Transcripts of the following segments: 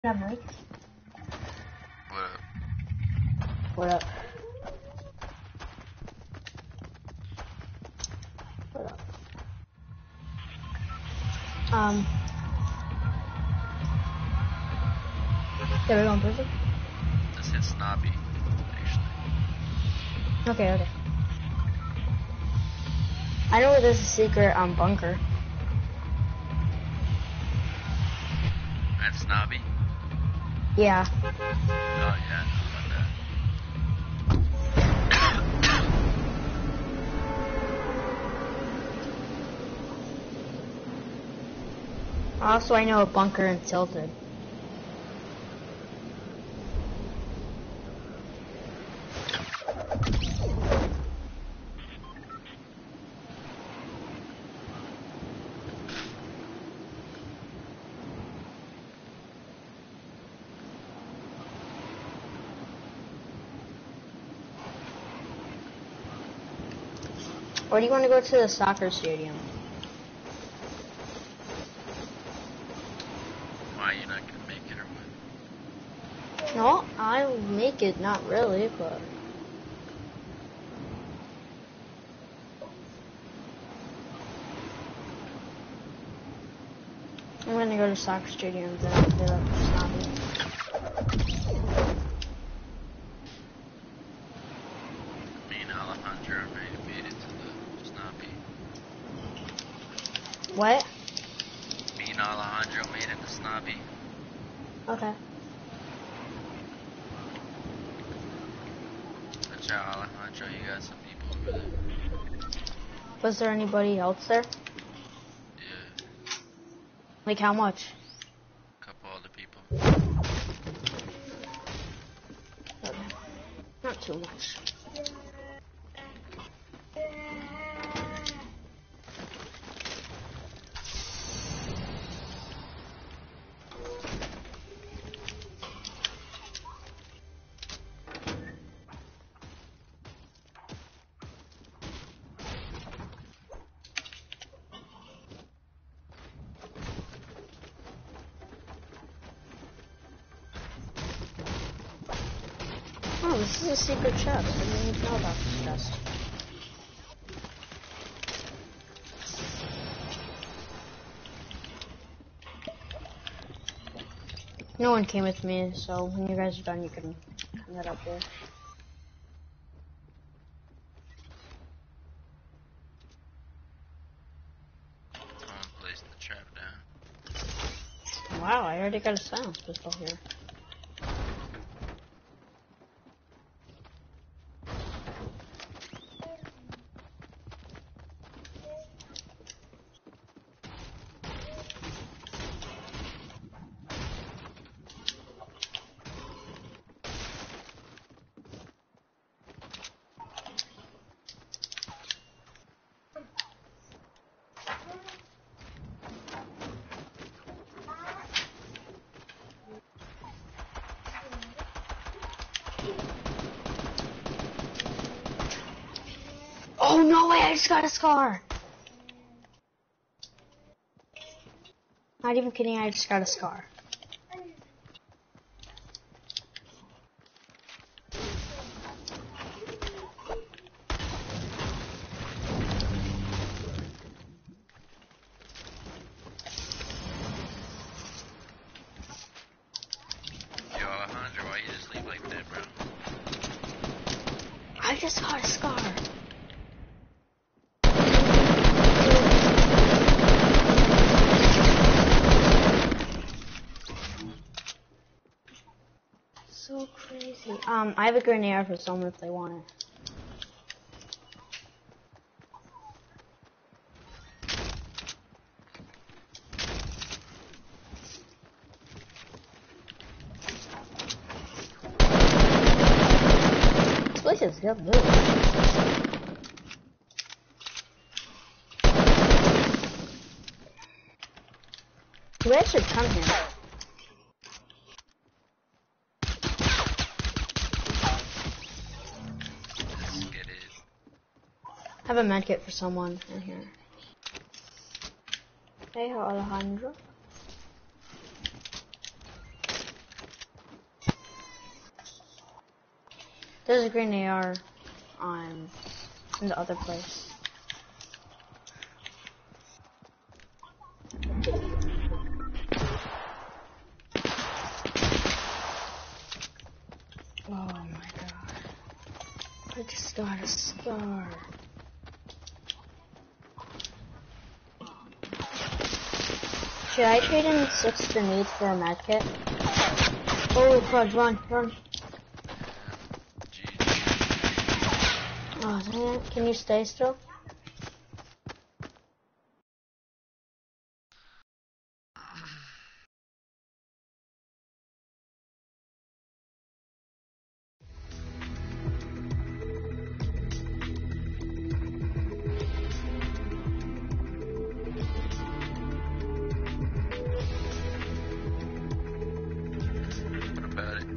Yeah, Mike. What up? What up? What up? Yeah, we're going perfect. This hit Snobby, actually. Okay. I know where there's a secret bunker. At Snobby? Yeah. Oh yeah, I know about that. Also, I know a bunker in Tilted. Or do you want to go to the soccer stadium? Why, you're not gonna make it or what? No, I'll make it, not really, but... I'm gonna go to soccer stadium, then I'll hit up Snobby. Me and Alejandro made it to the Snobby. What? Me and Alejandro made it to Snobby. Okay. Watch out, Alejandro, you got some people over there. Was there anybody else there? Yeah, Like how much? a couple other people. Okay. Not too much. Oh, this is a secret chest. I didn't even know about this chest. No one came with me, so when you guys are done, you can come that up here. Someone placed the trap down. Wow, I already got a silence pistol here. Oh no way, I just got a scar! Not even kidding, I just got a scar. Yo, Alejandro, why you just leave like that, bro? I just got a scar. So crazy. I have a grenade for someone if they want it. This place is good loot. You guys should come here. Let's get it. I have a medkit for someone in here. Hey, Alejandro. There's a green AR in the other place. Oh my god. I just got a scar. Should I trade in 6 grenades for a medkit? Oh god, run. Oh, dang it. Can you stay still? What about it?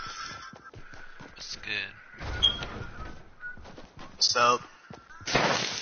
What's good? So,